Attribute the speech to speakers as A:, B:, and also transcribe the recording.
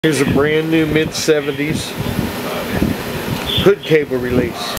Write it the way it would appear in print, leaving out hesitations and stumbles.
A: Here's a brand new mid-70s hood cable release.